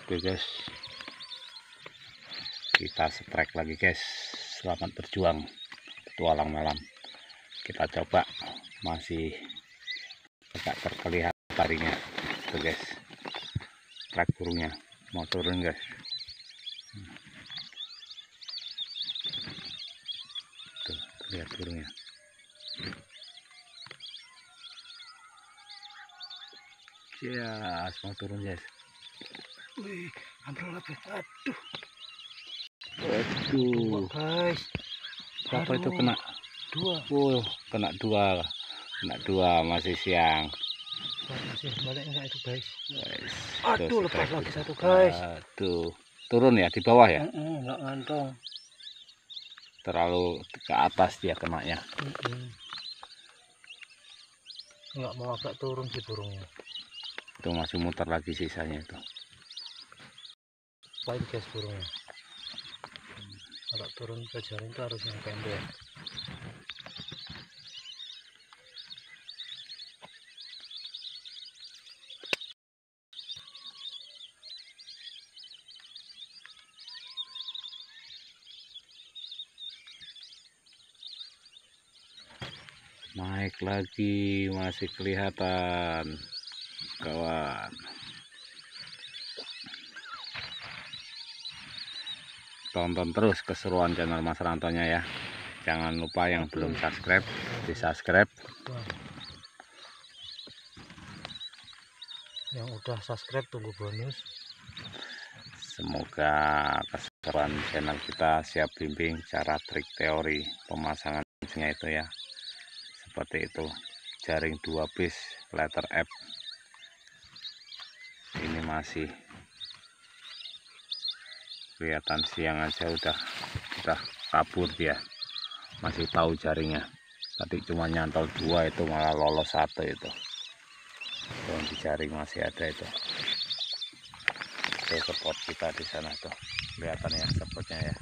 Oke guys, kita strike lagi guys. Selamat berjuang petualang malam. Kita coba, masih agak terlihat tarinya tuh guys. Strike burungnya mau turun guys. Tuh, lihat burungnya. Ya, mau turun guys. Wih, hampir lebih. Aduh. Waduh, Guys. berapa itu kena? 2. Kena dua masih siang. Masih balik enggak itu guys? Guys, Aduh, lepas lagi satu guys. Aduh, turun ya di bawah ya? Enggak ngantong. Terlalu ke atas dia kenanya. Enggak mau agak turun sih burungnya. Itu masih muter lagi sisanya itu. Baik guys burungnya. Agak turun ke jaring itu harus yang pendek. Naik lagi, masih kelihatan kawan. Tonton terus keseruan channel Mas Rantonya ya. Jangan lupa yang belum subscribe, di subscribe. Yang udah subscribe tunggu bonus. Semoga keseruan channel kita siap bimbing cara trik teori pemasangannya itu ya. Seperti itu, jaring 2 piece letter F. Ini masih kelihatan siang aja udah kabur dia, masih tahu jaringnya. Tadi cuma nyantol 2, itu malah lolos 1 itu. Yang di jaring masih ada itu. Itu spot kita di sana tuh, kelihatan ya spotnya ya.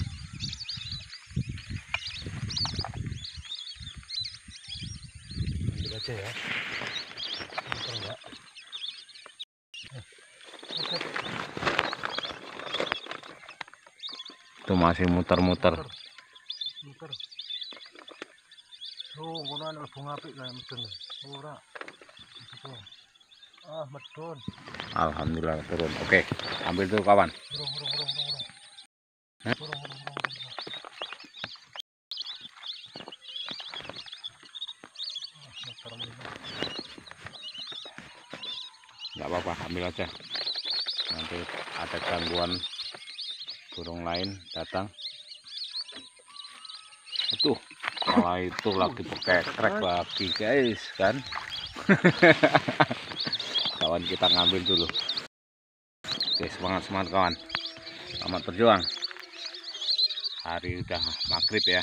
Ambil aja ya. Enggak. Itu masih muter-muter. Muter. Oh, kono ana lebung apik lah medun. Ora. Medun. Alhamdulillah turun. Oke, ambil tuh kawan. Nggak apa-apa, ambil aja. Nanti ada gangguan burung lain datang. Itu malah itu lagi pakai krek lagi guys kan. Kawan kita ngambil dulu. Oke, semangat kawan. Selamat berjuang. Hari udah maghrib ya.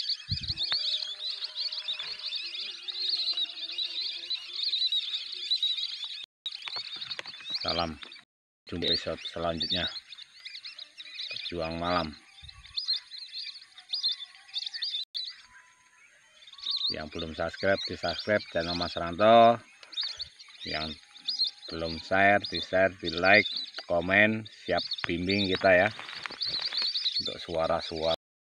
Salam, jumpa episode selanjutnya. Berjuang malam. Yang belum subscribe, di subscribe channel Mas Ranto. Yang belum share, di share, di like, komen, siap bimbing kita ya untuk suara-suara